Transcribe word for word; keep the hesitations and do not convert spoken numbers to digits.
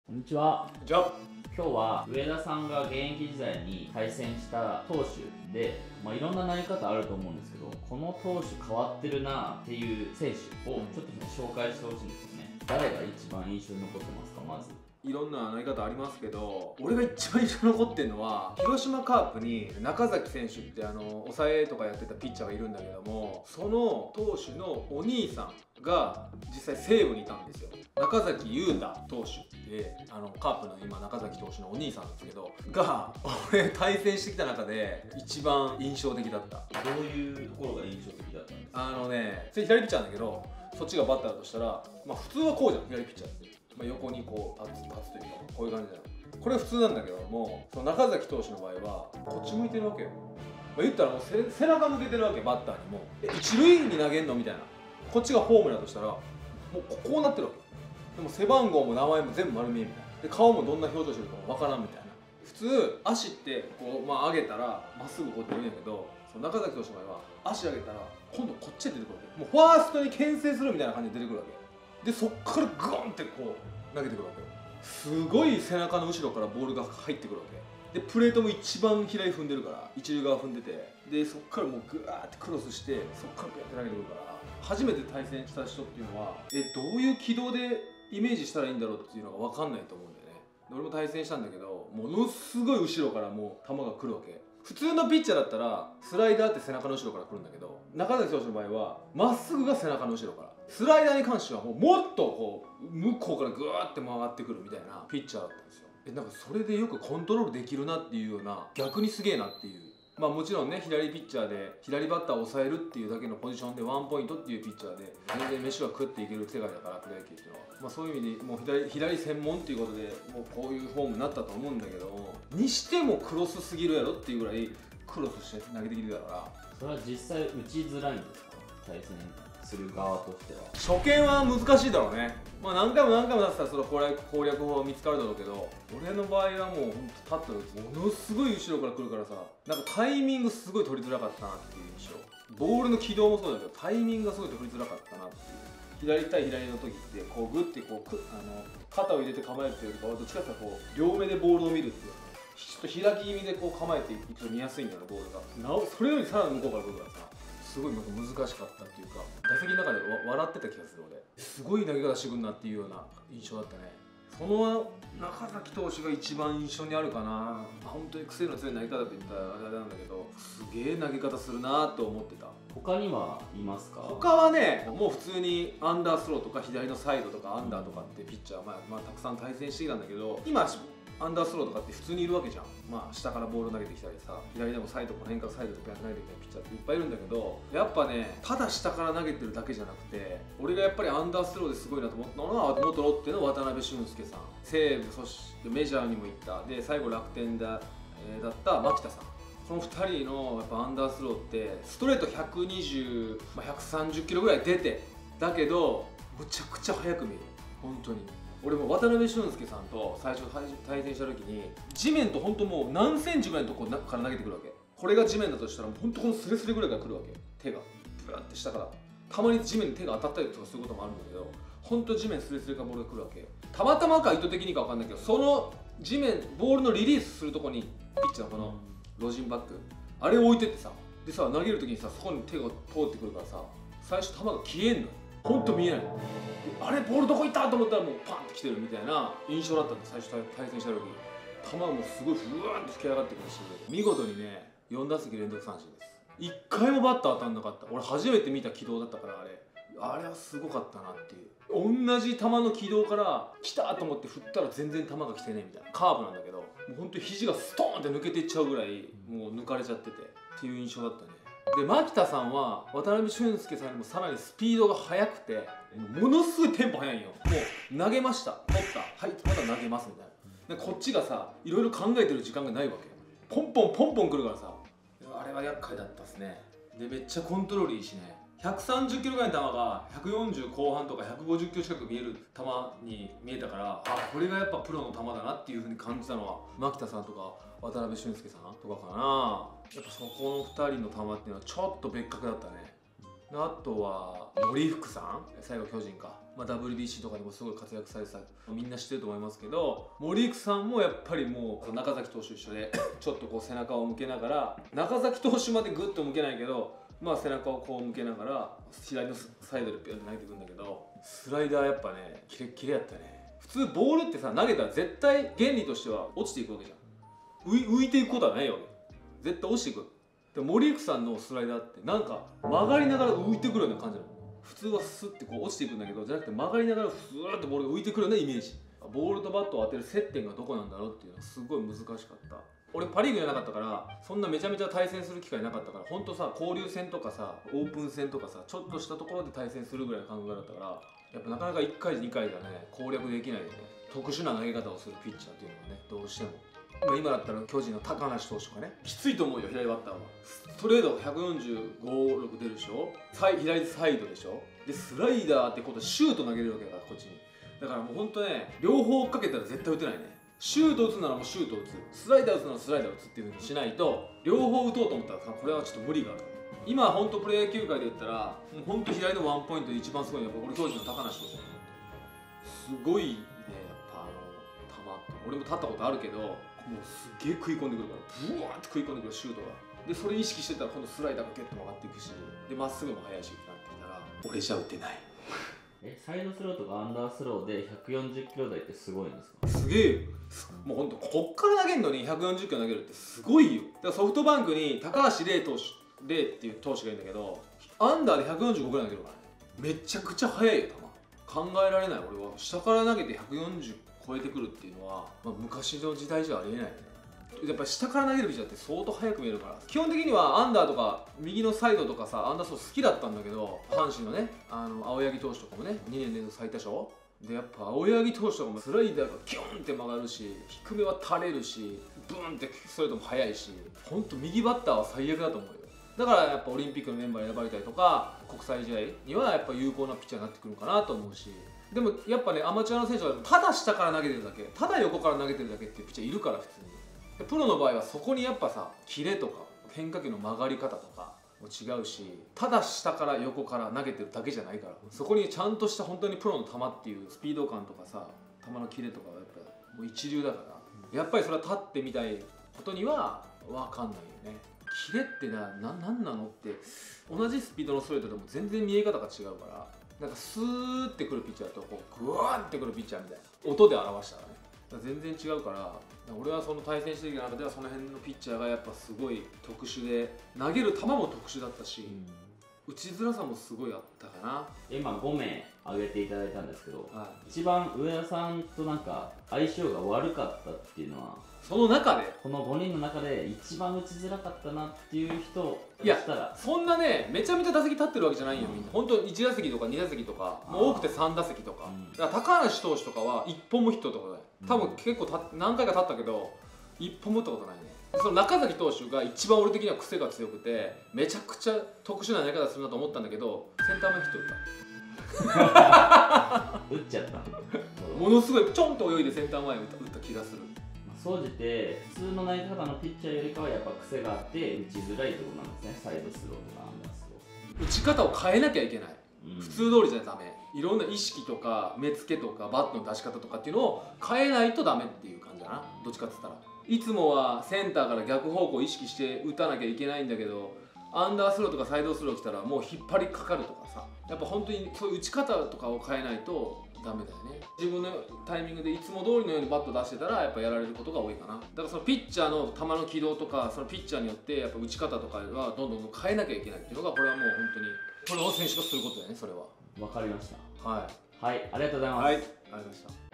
こんにちは。 じゃあ今日は上田さんが現役時代に対戦した投手で、まあ、いろんな投げ方あると思うんですけど、この投手変わってるなっていう選手をちょっと紹介してほしいんですよね。誰が一番印象に残ってますか？まずいろんな投げ方ありますけど、俺が一番印象に残ってるのは広島カープに中崎選手ってあの抑えとかやってたピッチャーがいるんだけども、その投手のお兄さんが実際西武にいたんですよ。中崎裕太投手で、あのカープの今中崎投手のお兄さんなんですけどが、俺対戦してきた中で一番印象的だった。 どういうところが印象的だったんですか？ あのね、それ左ピッチャーなんだけど、そっちがバッターだとしたら、まあ普通はこうじゃん、左ピッチャーって。まあ、横にこう立つ立つというか、こういう感じだよ。これは普通なんだけども、その中崎投手の場合はこっち向いてるわけよ。まあ、言ったらもう背背中向けてるわけ、バッターにも。え、一塁に投げんのみたいな。こっちがホームだとしたらもうこうなってるわけ。でも背番号も名前も全部丸見えみたいな。で顔もどんな表情してるかもわからんみたいな。普通足ってこう、まあ、上げたらまっすぐこうやって見るんだけど、その中崎投手の場合は足上げたら今度こっちへ出てくるわけ。もうファーストに牽制するみたいな感じで出てくるわけで、そっからグーンってこう投げてくるわけよ。すごい背中の後ろからボールが入ってくるわけで、プレートも一番左踏んでるから一塁側踏んでて、でそっからもうグワーってクロスして、そっからピャって投げてくるから、初めて対戦した人っていうのはえどういう軌道でイメージしたらいいんだろうっていうのが分かんないと思うんだよね。で俺も対戦したんだけど、ものすごい後ろからもう球が来るわけ。普通のピッチャーだったらスライダーって背中の後ろから来るんだけど、中崎投手の場合はまっすぐが背中の後ろから、スライダーに関してはもうもっとこう向こうからグワーって回ってくるみたいなピッチャーだったんですよ。えなんかそれでよくコントロールできるなっていうような、逆にすげえなっていう。まあもちろんね、左ピッチャーで左バッターを抑えるっていうだけのポジションでワンポイントっていうピッチャーで全然飯は食っていける世界だから、プロ野球っていうのは。まあそういう意味でもう左左専門っていうことでもうこういうフォームになったと思うんだけども、にしてもクロスすぎるやろっていうぐらいクロスして投げてきてたから。 それは実際打ちづらいんですか？対戦する側としては。 初見は難しいだろうね。まあ何回も何回も出したらその攻略攻略法は見つかるだろうけど、俺の場合はもうほんと立った時ものすごい後ろから来るからさ、なんかタイミングすごい取りづらかったなっていう印象。ボールの軌道もそうだけどタイミングがすごい取りづらかったなっていう。左対左の時ってこうグッてこうくあの肩を入れて構えるっていうよりかは、どっちかっていうとこう両目でボールを見るっていう、ちょっと開き気味でこう構えていくと見やすいんだよな、ボールが。なおそれよりさらに向こうから来るからさ、すごいなんか難しかったっていうか、打席の中でわ笑ってた気がする俺。すごい投げ方してくんなっていうような印象だったね。その中崎投手が一番印象にあるかな。本当に癖の強い投げ方って言ったらあれなんだけど、すげえ投げ方するなと思ってた。 他にはいますか？ 他はね、もう普通にアンダースローとか左のサイドとかアンダーとかってピッチャー、まあ、まあたくさん対戦してきたんだけど、今アンダースローとかって普通にいるわけじゃん。まあ下からボール投げてきたりさ、左でもサイドとか変化サイドとか投げてきたピッチャーっていっぱいいるんだけど、やっぱね、ただ下から投げてるだけじゃなくて、俺がやっぱりアンダースローですごいなと思ったのは元ロッテの渡辺俊介さん、西武、そしてメジャーにも行った、で最後楽天だ、えー、だった牧田さん。このふたりのやっぱアンダースローってストレートひゃくにじゅう、まあ、ひゃくさんじゅっキロぐらい出て、だけどむちゃくちゃ速く見える。本当に俺も渡辺俊介さんと最初対戦した時に、地面と本当もう何センチぐらいのところから投げてくるわけ。これが地面だとしたら本当このスレスレぐらいから来るわけ。手がブワッて下から、たまに地面に手が当たったりとかすることもあるんだけど、本当地面スレスレからボールが来るわけ。たまたまか意図的にか分かんないけど、その地面ボールのリリースするとこにピッチャーのこのロジンバッグあれを置いてってさ、でさ投げる時にさそこに手が通ってくるからさ、最初球が消えんのよ。ほんと見えないの。あれボールどこ行ったと思ったらもうパンって来てるみたいな印象だったんで、最初対戦した時球がもうすごいふわーって吹き上がってくるし、見事にねよん打席連続三振です。いっかいもバッター当たんなかった。俺初めて見た軌道だったから、あれあれはすごかったなっていう。同じ球の軌道から来たと思って振ったら全然球が来てねえみたいな。カーブなんだけどもうほんと肘がストーンって抜けていっちゃうぐらいもう抜かれちゃっててっていう印象だったね。で牧田さんは渡辺俊介さんにもさらにスピードが速くて、ものすごいテンポ速いんよ。もう投げました、取った、はいまた投げますみたいな。でこっちがさいろいろ考えてる時間がないわけ。ポンポンポンポンくるからさ、あれは厄介だったっすね。でめっちゃコントロールいいしね。ひゃくさんじゅっキロぐらいの球がひゃくよんじゅう後半とかひゃくごじゅっキロ近く見える球に見えたから、あこれがやっぱプロの球だなっていう風に感じたのは牧田さんとか渡辺俊介さんとかかな。やっぱそこのふたりの球っていうのはちょっと別格だったね。 あとは森福さん、最後巨人か、まあ、ダブリュービーシー とかにもすごい活躍されてた、みんな知ってると思いますけど、森福さんもやっぱりもう中崎投手一緒でちょっとこう背中を向けながら、中崎投手までグッと向けないけど、まあ背中をこう向けながら左のサイドでピュッと投げてくるんだけど、スライダーやっぱねキレッキレやったね。普通ボールってさ、投げたら絶対原理としては落ちていくわけじゃん。浮い浮いていくことはないよね。絶対落ちていく。で森福さんのスライダーってなんか曲がりながら浮いてくるような感じなの。普通はスッてこう落ちていくんだけど、じゃなくて曲がりながらふわっとボールが浮いてくるようなイメージ。ボールとバットを当てる接点がどこなんだろうっていうのはすごい難しかった。俺パ・リーグじゃなかったから、そんなめちゃめちゃ対戦する機会なかったから、ほんとさ、交流戦とかさ、オープン戦とかさ、ちょっとしたところで対戦するぐらいの感覚だったから、やっぱなかなかいっかいにかいじゃね攻略できないよね。特殊な投げ方をするピッチャーっていうのはね、どうしても。今だったら巨人の高梨投手とかね、きついと思うよ、左バッターは。ストレートひゃくよんじゅうご、ろく出るでしょ、左サイドでしょ、でスライダーってことはシュート投げれるわけだから、こっちに。だからもうほんとね、両方追っかけたら絶対打てないね。シュート打つならもうシュート打つ、スライダー打つならスライダー打つっていうふうにしないと、両方打とうと思ったらさ、これはちょっと無理がある。今ほんとプロ野球界で言ったら、もうほんと左のワンポイントで一番すごいのはやっぱ俺巨人の高梨投手だと思う。すごいね、やっぱあの球、俺も立ったことあるけど、もうすげえ食い込んでくるから、ブワーって食い込んでくるシュートが。でそれ意識してたら今度スライダーがゲッと曲がっていくし、でまっすぐも速いしってなってきたら、俺じゃ打てない。 え、サイドスローとかアンダースローでひゃくよんじゅっキロ台ってすごいんですか？ すげえ、もうほんとこっから投げるのにひゃくよんじゅっキロ投げるってすごいよ。だからソフトバンクに高橋礼投手、礼っていう投手がいるんだけど、アンダーでひゃくよんじゅうごぐらい投げるからね。めちゃくちゃ速いよ、球。考えられない。俺は下から投げてひゃくよんじゅう超えてくるっていうのは、まあ、昔の時代じゃありえないよね。やっぱり下から投げるピッチャーって相当速く見えるから、基本的にはアンダーとか右のサイドとかさ、アンダーソー好きだったんだけど、阪神のね、あの青柳投手とかもね、にねん連続最多勝で、やっぱ青柳投手とかもスライダーがキュンって曲がるし、低めは垂れるし、ブーンってストレートも速いし、ほんと右バッターは最悪だと思うよ。だからやっぱオリンピックのメンバーに選ばれたりとか、国際試合にはやっぱ有効なピッチャーになってくるかなと思うし、でもやっぱね、アマチュアの選手はただ下から投げてるだけ、ただ横から投げてるだけっていうピッチャーいるから、普通に。プロの場合はそこにやっぱさ、キレとか変化球の曲がり方とかも違うし、ただ下から横から投げてるだけじゃないから、そこにちゃんとした本当にプロの球っていうスピード感とかさ、球のキレとかはやっぱもう一流だから、やっぱりそれは立ってみたいことには分かんないよね。キレってな、な、なんなのって、同じスピードのストレートでも全然見え方が違うから、なんかスーってくるピッチャーとこうグワーってくるピッチャーみたいな、音で表したらね、全然違うから、俺はその対戦してきた中ではその辺のピッチャーがやっぱすごい特殊で、投げる球も特殊だったし、うん、打ちづらさもすごいあったかな。 今ごめい挙げていただいたんですけど、 はい、 一番上田さんとなんか相性が悪かったっていうのは、 その中でこのごにんの中で一番打ちづらかったなっていう人いやしたら、そんなねめちゃめちゃ打席立ってるわけじゃないよ、みんな。本当いち打席とかに打席とか、もう多くてさん打席とか、うん、だから高梨投手とかはいっぽんもヒットとかだよ。多分結構た何回か立ったけどいっぽんも打ったことないね。その中崎投手が一番俺的には癖が強くて、めちゃくちゃ特殊な投げ方するなと思ったんだけど、センター前ヒット打った打っちゃったものすごいちょんと泳いでセンター前打った打った気がする。 総じて普通の投げ方のピッチャーよりかはやっぱ癖があって打ちづらいところなんですね。サイドスローとかアンダースロー、 打ち方を変えなきゃいけない、うん、普通通りじゃダメ。いろんな意識とか目付けとかバットの出し方とかっていうのを変えないとダメっていう感じだな、どっちかっつったら。いつもはセンターから逆方向を意識して打たなきゃいけないんだけど、アンダースローとかサイドスロー来たらもう引っ張りかかるとかさ、やっぱ本当にそういう打ち方とかを変えないとダメだよね。自分のタイミングでいつも通りのようにバット出してたらやっぱやられることが多いかな。だからそのピッチャーの球の軌道とか、そのピッチャーによってやっぱ打ち方とかはどんどん変えなきゃいけないっていうのが、これはもう本当にプロの選手がすることだよね、それは。 わかりました。 はい、 はい、ありがとうございます。 はい、ありがとうございました。